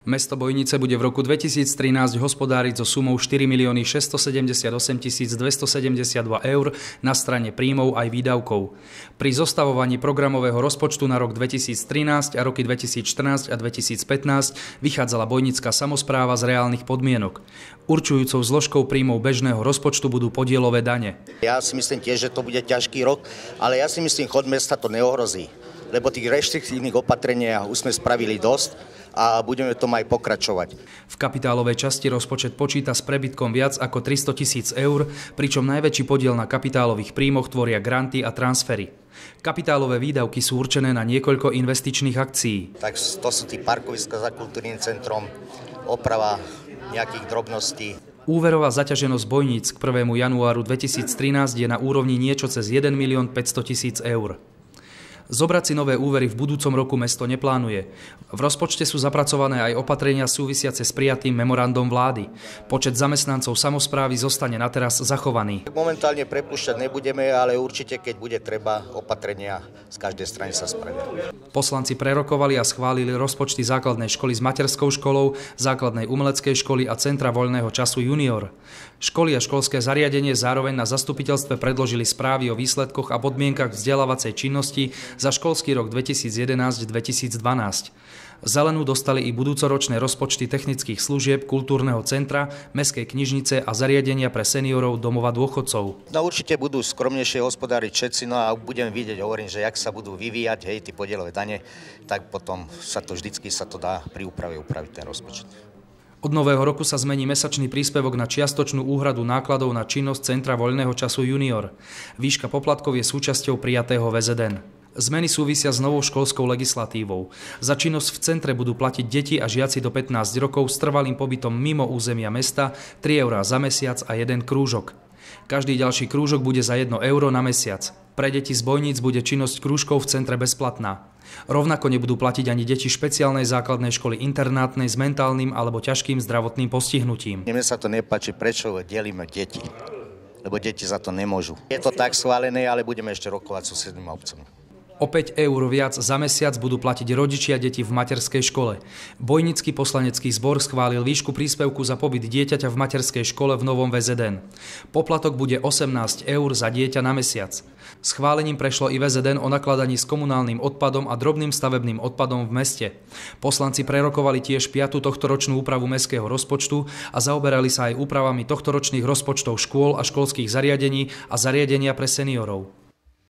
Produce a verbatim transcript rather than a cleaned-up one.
Mesto Bojnice bude v roku dvetisíctrinásť hospodáriť so sumou štyri milióny šesťstosedemdesiatosem tisíc dvestosedemdesiatdva eur na strane príjmov aj výdavkov. Pri zostavovaní programového rozpočtu na rok dvetisíctrinásť a roky dvetisícštrnásť a dvetisícpätnásť vychádzala bojnická samospráva z reálnych podmienok. Určujúcou zložkou príjmov bežného rozpočtu budú podielové dane. Ja si myslím tiež, že to bude ťažký rok, ale ja si myslím, chod mesta to neohrozí, lebo tých reštriktívnych opatrení už sme spravili dosť a budeme tom aj pokračovať. V kapitálovej časti rozpočet počíta s prebytkom viac ako tristotisíc eur, pričom najväčší podiel na kapitálových príjmoch tvoria granty a transfery. Kapitálové výdavky sú určené na niekoľko investičných akcií. Tak to sú tí parkoviská za kultúrnym centrom, oprava nejakých drobností. Úverová zaťaženosť Bojníc k prvému januáru dvetisíctrinásť je na úrovni niečo cez jeden milión päťstotisíc eur. Zobrať si nové úvery v budúcom roku mesto neplánuje. V rozpočte sú zapracované aj opatrenia súvisiace s prijatým memorandom vlády. Počet zamestnancov samosprávy zostane na teraz zachovaný. Momentálne prepúšťať nebudeme, ale určite, keď bude treba, opatrenia z každej strany sa spravia. Poslanci prerokovali a schválili rozpočty základnej školy s materskou školou, základnej umeleckej školy a centra voľného času Junior. Školy a školské zariadenie zároveň na zastupiteľstve predložili správy o výsledkoch a podmienkach vzdelávacej činnosti za školský rok dvetisícjedenásť dvetisícdvanásť. Zelenú dostali i budúcoročné rozpočty technických služieb, kultúrneho centra, mestskej knižnice a zariadenia pre seniorov domova dôchodcov. No určite budú skromnejšie hospodáriť všetci, no a budem vidieť, hovorím, že jak sa budú vyvíjať, hej, tie podielové dane, tak potom sa to vždycky sa to dá pri úprave upraviť ten rozpočet. Od nového roku sa zmení mesačný príspevok na čiastočnú úhradu nákladov na činnosť Centra voľného času Junior. Výška poplatkov je súčasťou prijatého vé zet en. Zmeny súvisia s novou školskou legislatívou. Za činnosť v centre budú platiť deti a žiaci do pätnásť rokov s trvalým pobytom mimo územia mesta, tri eurá za mesiac a jeden krúžok. Každý ďalší krúžok bude za jedno euro na mesiac. Pre deti z Bojníc bude činnosť krúžkov v centre bezplatná. Rovnako nebudú platiť ani deti špeciálnej základnej školy internátnej s mentálnym alebo ťažkým zdravotným postihnutím. Mne sa to nepáči, prečo delíme deti, lebo deti za to nemôžu. Je to tak schválené, ale budeme ešte rokovať so susednými obcami. O päť eur viac za mesiac budú platiť rodičia detí v materskej škole. Bojnický poslanecký zbor schválil výšku príspevku za pobyt dieťaťa v materskej škole v novom vé zet en. Poplatok bude osemnásť eur za dieťa na mesiac. Schválením prešlo i vé zet en o nakladaní s komunálnym odpadom a drobným stavebným odpadom v meste. Poslanci prerokovali tiež piatu tohtoročnú úpravu mestského rozpočtu a zaoberali sa aj úpravami tohtoročných rozpočtov škôl a školských zariadení a zariadenia pre seniorov.